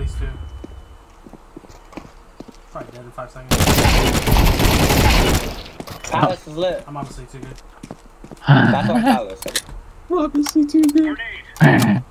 phase 2. Probably dead in 5 seconds. Palace is lit. I'm obviously too good. That's what Palace is. Obviously too good.